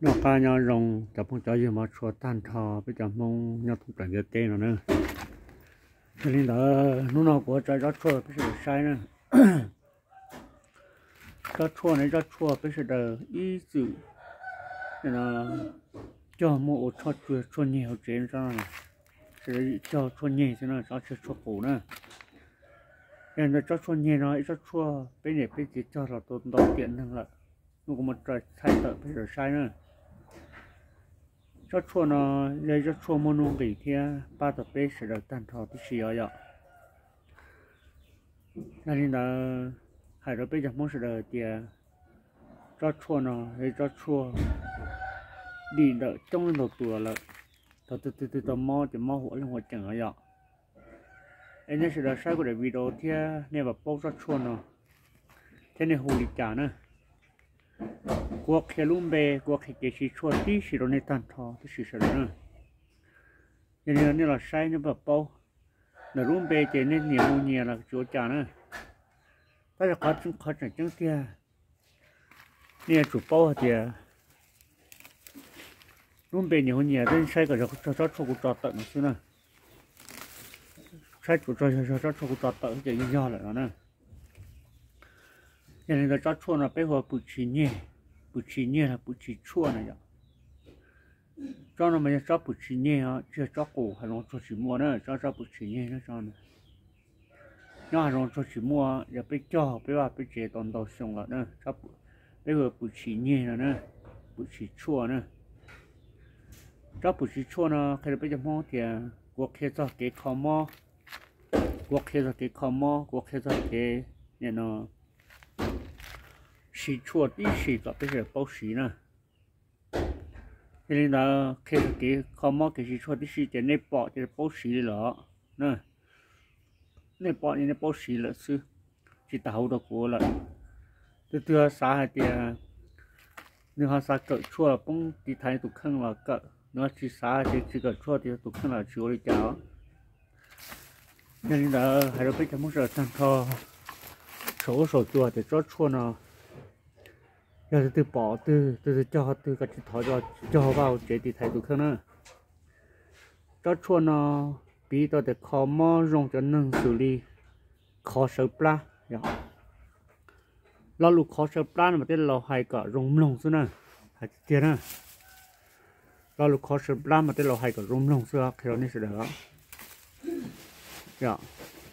nó ca nhau rồng chập phong cho gì mà chùa tan thò bây giờ mong nhau thùng cảnh cái tên rồi nữa cho nên là lúc nào của trái chua bây giờ sai nữa cho chua này cho chua bây giờ ý dự là cho mua cho chua nhiều trên cho sẽ cho chua nhiều cho nó cho chua cũ nữa nên là cho chua nhiều nó cho chua bây giờ cho là tồn đầu tiền thằng là nó có một trái sai tợ bây giờ sai nữa cho chua nó lấy cho chua mua nung bị thì ba tập bé sẽ được tan thọ bị xì ở nên là hai đứa bây giờ muốn sẽ được thì cho chua nó lấy cho chua đi đợi trong đầu tuổi là từ mò thì mò hổ lên hồ chẳng ở anh ấy sẽ được sai của cái video thì nên vào bao cho chua nó thế này hồ đi trả nữa cuộc khi luôn về cuộc khi cái gì chua tí xí rồi nên tan thọ tí xí rồi nữa nên là sai nó vào bao là luôn về thì nên nhiều là chỗ trả nữa bây giờ khó chẳng tia nên chủ bao thì luôn về nhiều nên sai cái cho cũng cho tận xíu nữa sai chủ cho cũng cho tận thì do lại nó nữa nên là cho chua nó bây giờ bự chỉ nhẹ là bự chỉ chua này vậy cho nó mới cho bự chỉ nhẹ á chưa cho cổ hay là cho chỉ mua nữa cho bự chỉ nhẹ nó cho này nó hay là cho chỉ mua giờ bây giờ bây giờ toàn đầu xong rồi nữa cho bây giờ bự chỉ nhẹ rồi nữa bự chỉ chua nữa cho bự chỉ chua nó cái bây giờ mua thì cuộc khi cho cái kho mò cuộc khi cho cái này nó xì chua tí xì cả bây giờ bao xì nè nên là khi cái không có cái xì chua tí xì thì nên bỏ thì bao xì lỡ nè nên bỏ thì nên bao xì lỡ chứ chỉ tao được của là từ xa hay thì nếu họ xa cỡ chua là cũng đi thay tụ khăn là cỡ nó chỉ xa thì chỉ cỡ chua thì tụ khăn là chua đi cháo nên là hai đứa bây giờ muốn giờ thằng thò số chua thì cho chua nó giờ từ bỏ từ cho từ cái thỏi cho vào chế thì thay được hơn nữa cho chua nó bị tôi để khó mò rong cho nâng xử lý khó sợ pla lo lục khó sợ pla mà tên lo hay cả rong lông xưa nè hay tiền nè lo lục khó sợ pla mà tên lo hay cả rong lông xưa khi đó nên sẽ được đó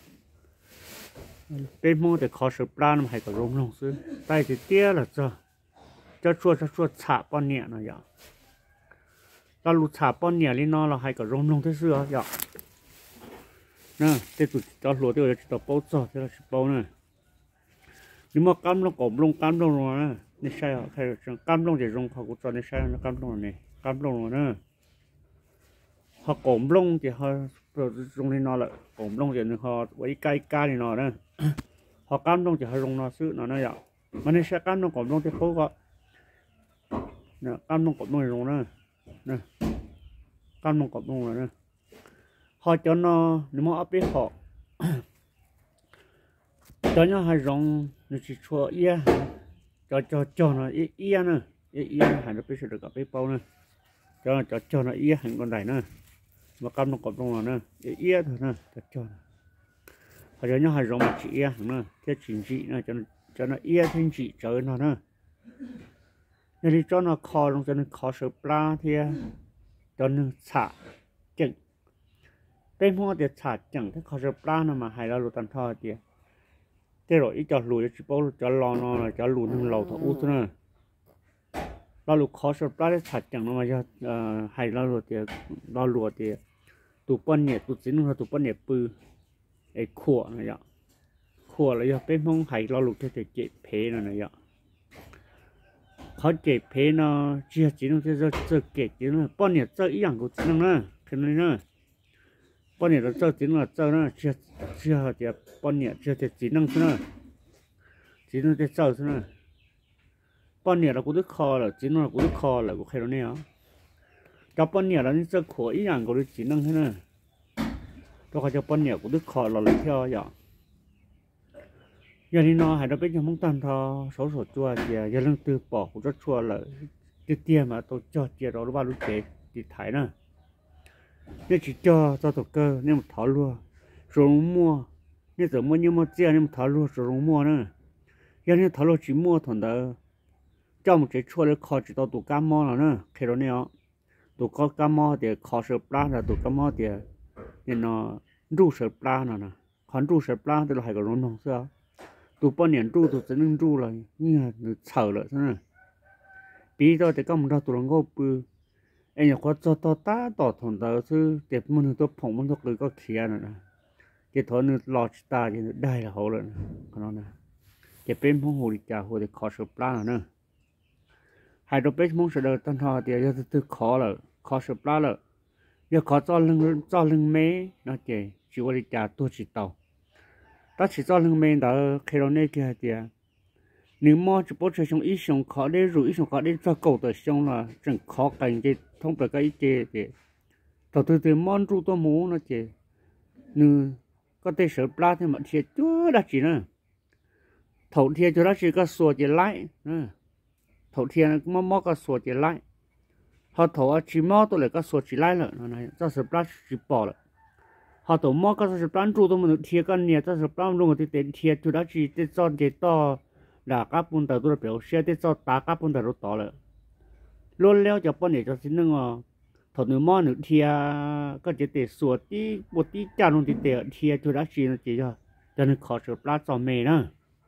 bên mông để khó sợ pla mà hay cả rong lông xưa tay thì tia là cho chua chả bao nhiêu nó vậy, ta lụt chả bao nhiêu lên nó là hay cả rong rong thế xưa vậy, nè, thế tụi cho lụt thì chỉ tao bao giờ thế là chỉ bao nè, nhưng mà cam lông rồi nè, nên sai à, hay là cam lông thì rong họ cũng cho nên sai nó cam lông này rồi nè, họ cổm lông thì họ rong lên nó là cổm lông thì họ với cay thì nó nè, họ cam lông thì họ rong nó xứ nó vậy, mà nên sai cam lông cổm lông thì khó gọi nè cam lông cọp rồi nè cam lông cọp rồi nè họ cho nó nếu mà áp họ cho nó hay rong nó chỉ chua ia cho nó ia nè ia hay nó biết được cái bao nè cho nó ia hành con này nè mà cam lông cọp rồi nè ia thôi nè cho họ cho nó hay rong chỉ ia nè cái chính trị nè cho nó ia chính trị chơi nó nè nên cho nó kho trong cho nó kho sữa pla thì cho nó xả chừng bên hoa thì xả chừng cái kho sữa pla nó mà hay là lụt tàn thọ thì thế rồi ít cho lùi chỉ bao cho lò nó là cho lùi nó lầu thọ út nữa lo lụt kho sữa pla thì xả chừng nó mà cho hay là lụt thì lo lụt thì tụ bận nhẹ tụ dính nó tụ bận nhẹ bự ấy khua này vậy khua là do bên hoa hay lo lụt thì chế phê này vậy họ chế phê nó chỉ nó cho kể chỉ nó bao nhiêu cho ý dạng của nó nữa cái này nữa bao nhiêu cho chỉ nó cho nó chưa thì bao nhiêu chưa thì chỉ năng nữa chỉ nó để cho nữa bao nhiêu là cũng được kho là chỉ nó cũng được kho là cũng hay này á cho bao nhiêu là những cho khổ ý dạng của chỉ năng thế nữa cho họ cho bao nhiêu cũng được kho là lấy theo vậy giờ thì nó hay là bây giờ muốn tan thò số chua thì giờ lần từ bỏ cũng rất chua là cái tiền mà tôi cho tiền đó bao lúc chế thì thấy nè nên chỉ cho tổ cơ nên một tháo luôn rồi mua nên giờ mua nhưng mà tiền nên một tháo luôn rồi mua nữa giờ nên tháo luôn chỉ mua thằng đó cho một cái chua để khó chỉ tao tụ cá mò rồi nữa khi đó nè tụ có cá mò thì khó sờ pla là tụ cá mò thì nên nó ru sờ pla nè còn ru sờ pla thì là hay có rốn không sao tụ bao nhiêu ru tụ sẽ nâng ru rồi như là sợ rồi thế này bí đó thì có một đợt tụ nó ngô bự anh nhớ có cho tao ta tao thằng đó chứ để muốn tôi phỏng muốn tôi có kia nữa cái thằng nó lọt ta thì đây là hậu rồi còn nó nè cái bên phong hồ đi chả hồ thì khó sờ pla nữa hai đứa bên mong sờ đời tân họ thì giờ từ khó rồi khó sờ pla rồi giờ khó cho lưng mé nó chỉ qua đi chả tôi chỉ tàu ta chỉ cho lưng mé đó khi đó này kia thì nếu mà chỉ bớt xong ít xong khó để rồi ít xong khó để cho cầu tới xong là chẳng khó cảnh cái thông về cái chế thì tàu từ món trụ tôi muốn nó chỉ nếu có thể sờ pla thì mà thiệt chúa đã chỉ nữa thầu thiệt cho nó chỉ có sửa chỉ lại thầu thiệt mà có sửa chỉ lại họ thầu chỉ mò tôi lại có sửa chỉ lại rồi này cho sờ pla chỉ bỏ rồi họ thầu mò có sờ pla trụ tôi mình thiệt cái này cho sờ pla luôn thì thiệt cho nó chỉ để cho để to là các bún tàu tôi biểu xe để cho ta các bún tàu to rồi luôn leo cho bọn này cho xin nương thầu nếu mò nữa thiệt có chỉ để sửa tí một tí chả luôn thì để thiệt cho nó chỉ nó chỉ cho nên khó sờ pla cho mày nữa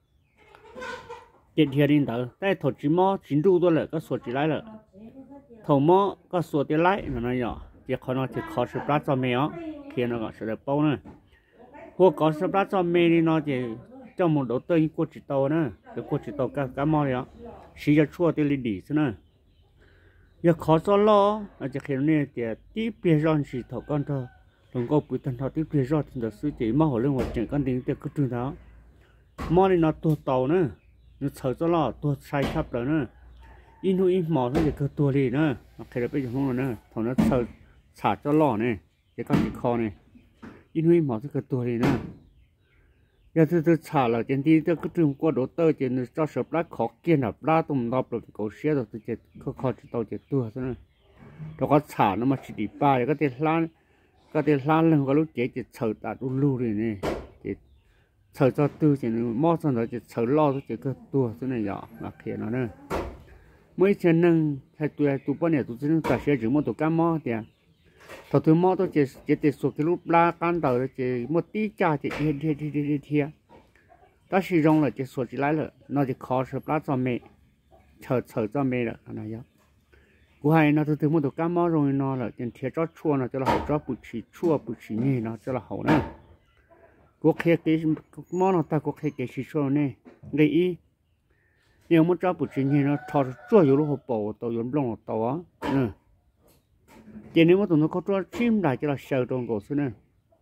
tiền thiệt đi đâu tại thầu chỉ mò chính trụ tôi lại có sửa chỉ lại rồi thầu mò có sửa chỉ lại nó nói nhỏ chỉ khó nó chỉ khó sửa pla cho mày ó khi nó gọi sửa được bao nữa hoặc có sửa pla cho mày đi nó chỉ trong một đầu tư của chỉ tàu nữa cái của chỉ tàu cá mò đấy á xí cho chua thì lên đi thế nữa giờ khó cho lo ở chỉ khi này thì tiếp bây giờ chỉ thầu con thôi đừng có bị thằng thầu tiếp bây giờ thì được sự chỉ mò hồi lên một chuyện con tiếng thì cứ trường đó mò đi nó tua tàu nữa nó sợ cho lo tua sai sắp rồi nữa in hui in mò thôi thì cứ tua đi nữa khi đó bây giờ không rồi nữa thằng nó sợ xả cho lo này cái con chỉ kho này in hui mò thì cứ tua đi nữa giờ tôi xả là trênที่cứ trường qua đầu tư trên cho sập lá khó kiên là lá tôm đọp rồi cổ xe rồi tôi chỉ khó chỉ tàu chỉ tua thôi nữa rồi có xả nó mà chỉ đi ba có thể lan lên có lúc chỉ sợ ta lu rồi này chỉ sợ cho tư chỉ mót xong rồi chỉ sợ lo chỉ có tua thế này nhỏ mà kia nó nữa mấy chân nâng hay tụi bao nhiêu tụi chân ta sẽ chỉ một tụi cá mót thì thầu tụi mót tôi chỉ để số cái lúc la can đầu chỉ một tí cha chỉ thiệt ta sử dụng là chỉ số chỉ lại rồi nó chỉ khó sửa lá cho mẹ chờ cho mẹ rồi này nhá cú hay nó từ một tụi cá mót rồi nó là chỉ thiệt cho chua nó cho là hậu cho bự chỉ chua bự chỉ nhẹ nó cho là hậu nữa có khi cái món nó ta có khi cái chỉ số này gây ý nếu muốn cho bự chỉ nhẹ nó thò chua vô lúc bầu tàu vô lông tàu á chỉ nếu mà tụi nó có cho chim lại cho là sờ trong cổ xưa này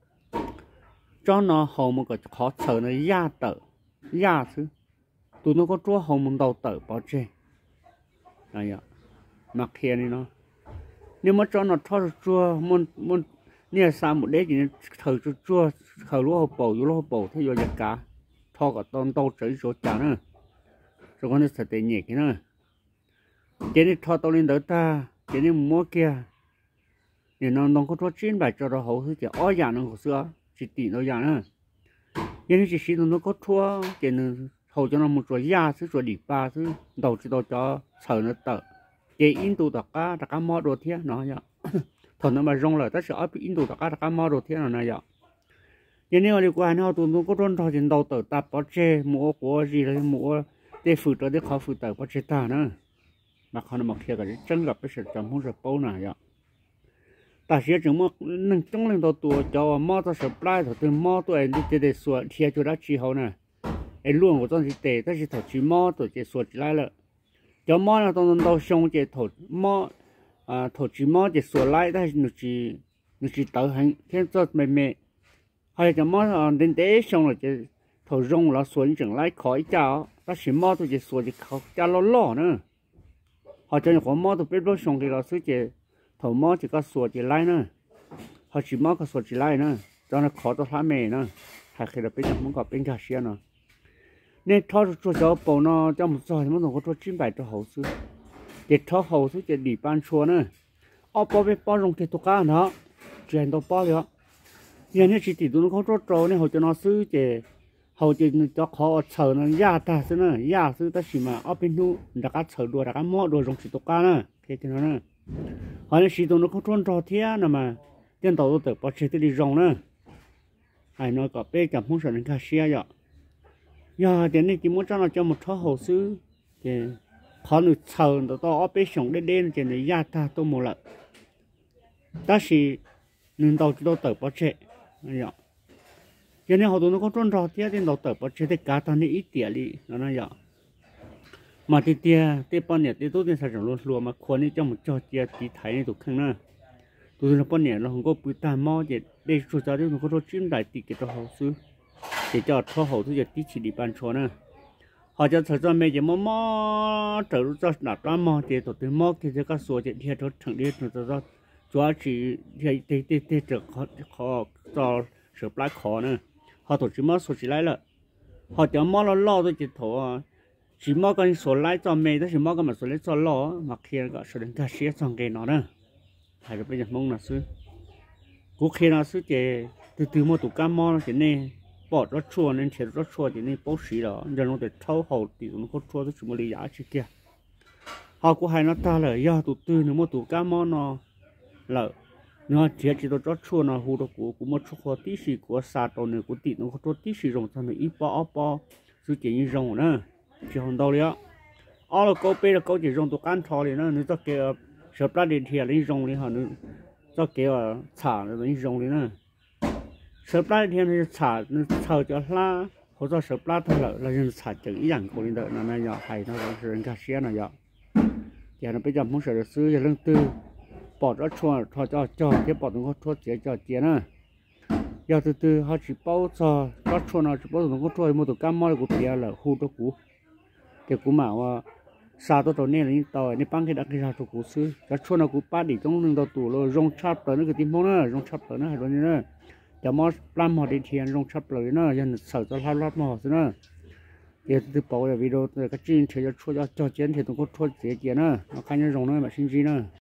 cho nó hậu một cái khó sờ nó da thứ tụi nó có cho hậu một đầu tờ bao che này ạ mặc kia này nó nếu mà cho nó thò chua muốn nè sao một đế gì thử chua khởi lúa bầu vô lúa bầu thế vô giặt cả thò cả tôm tàu chảy số chả nữa rồi con nó sẽ tệ nhẹ cái nữa cái này thò tàu lên đỡ ta cái này mua kia thì nó có cho chín bài cho nó hậu thứ chỉ ói già nó của xưa chỉ tỉ nó già nữa cái này chỉ xin nó có thua cái nó hậu cho nó một số da thứ số đi ba thứ đầu chỉ đầu cho sờ nó tờ cái in tụ đặc cá mò đồ thế nó vậy thằng nó mà rong lại ta sẽ áp in tụ đặc cá mò đồ thế nó này vậy cái này đi qua nó tụi nó có trốn thằng trên đầu tờ ta bỏ che mua của gì đấy mua để phụ trợ để khó phụ trợ bỏ che ta nữa mà không nó mặc kia cái chân gặp cái sự chậm không được bao nào vậy ta sẽ chúng mà nâng trong lên tàu cho mò tao sập lại thôi từ mò tụi anh đi để sửa thiệt cho đã chỉ hậu nè anh luôn của tôi thì ta chỉ thổi chỉ mò tụi chỉ sửa lại了cho mò là tao xong chỉ thổi mò thổi chỉ mò chỉ sửa lại ta nó chỉ tự hành thêm cho mẹ hay cho mò đến tế xong rồi chỉ thổi rong là sửa chừng lại khỏi chào ta chỉ mò tụi chỉ sửa chỉ khó chào lo nữa họ cho những mò tụi biết lo xong thì là sửa chỉ thầu mò chỉ có sửa chỉ lại nữa họ chỉ mò có sửa chỉ lại nữa cho nó khó cho thằng mẹ nữa hay khi là bây giờ muốn có bên cả xe nữa nên thao cho bầu nó cho một giờ thì muốn có cho chín bài cho hậu sư để tháo hậu thứ để đi ban chua nữa ở bao bên bao rong cái tổ cá nó chuyện tổ bao rồi giờ này chỉ tụi nó không tốt rồi nên họ cho nóซื้อđể hậu chỉ cho họ chờ nó giá ta thế nữa giáซื้อta chỉ mà ở bênนู้นđã cá chờ đùa đã cá mót đùa rong chỉ tổ cá nữa thế thì nó nữa họ nên chỉ tụi nó không tốt rồi thế nào mà tiền tàu tôi bao chơi đi rong nữa hay nói có bé cảm không sợ nên cá xe vậy giờ đến này chỉ muốn cho nó cho một tháo hậuซื้อthì họ được chờ nó to ở bên sống đến đen thì nó giá ta tôi một lần ta chỉ nên tàu chỉ tàu tự bao chơi vậy cho nên họ tụi nó có trốn trò tiếc nên tàu tự bao chơi thì cả thằng này ít tiền đi nó nói vậy mà thì tiền bao nhiêu thì tôi thì sản xuất luôn màควรนี่จะmột cho tiền thì thấy này tụi khăng nữa tụi nó bao nhiêu là không có bùi tàn mò để số giờ thì nó có chuyên đại tỷ cái cho hậu sư để cho cho hậu thứ giờ tí chỉ đi ban cho nữa họ cho thời gian mấy giờ mò trở cho nạp ra mò thì tụi tôi mò thì các số thì theo cho thằng đi cho chủ yếu chỉ thì trở họ cho sự lái khó nữa họ tổ chức mò số chỉ lái là họ cho mò lo tôi chỉ thổ chỉ mò cái số lái cho mấy đó chỉ mò cái mà số lái cho lo mà khi cái số đến cái xe trong cái nó nữa hay là bây giờ mong là sư cố khi nào sư chỉ từ một tụ cam mò chỉ này bỏ rất chua nên chỉ rất chua thì nên bố xí đó giờ nó để thâu hậu thì nó có chua thì chúng mới lý giải chứ kia họ cũng hay nó ta là do tụ tư nếu một tụ cá mò nó là nó chỉ rất chua nó hú đó của một chua tí xì của sa tàu này của tịt nó có chua tí xì rồng thằng này ít bỏ sự chỉ như rồng nữa chỉ không đâu đấy ở là câu bê là câu chỉ rồng tụ can thò thì nó cho kia sợ ra điện thiệt lấy rồng đi họ nó cho kia xả lấy rồng đi nữa sợ ra thì xả chờ cho la họ cho sợ ra thôi là dân xả chữ ý rằng của linh đợi nó này nhỏ hay nó là dân cá xe này nhỏ giờ nó bây giờ muốn sợ xứ giờ lương tư bỏ ra chua thôi cho cái bỏ nó có thuốc chế cho chế nữa giờ từ họ chỉ bao cho ra chua nó chỉ bao nó có thuốc một tổ cam mò của bia là khu đó cũ cái cũ mà sao tôi nên là những tỏi nên băng cái đặc cái sao tôi cũ xứ ra chua nó cũ ba đi trong lưng tàu tủ rồi rong chắp tới nó cái tim mông nữa rong chắp tới nó hay rồi nữa giờ mò làm họ đi thiền rong chắp tới nữa giờ sợ cho lát mò nữa giờ từ bảo là video cái chuyện chơi cho chua cho chiến thì tôi có thuốc chế nữa nó khai nhau rong nữa mà xin gì nữa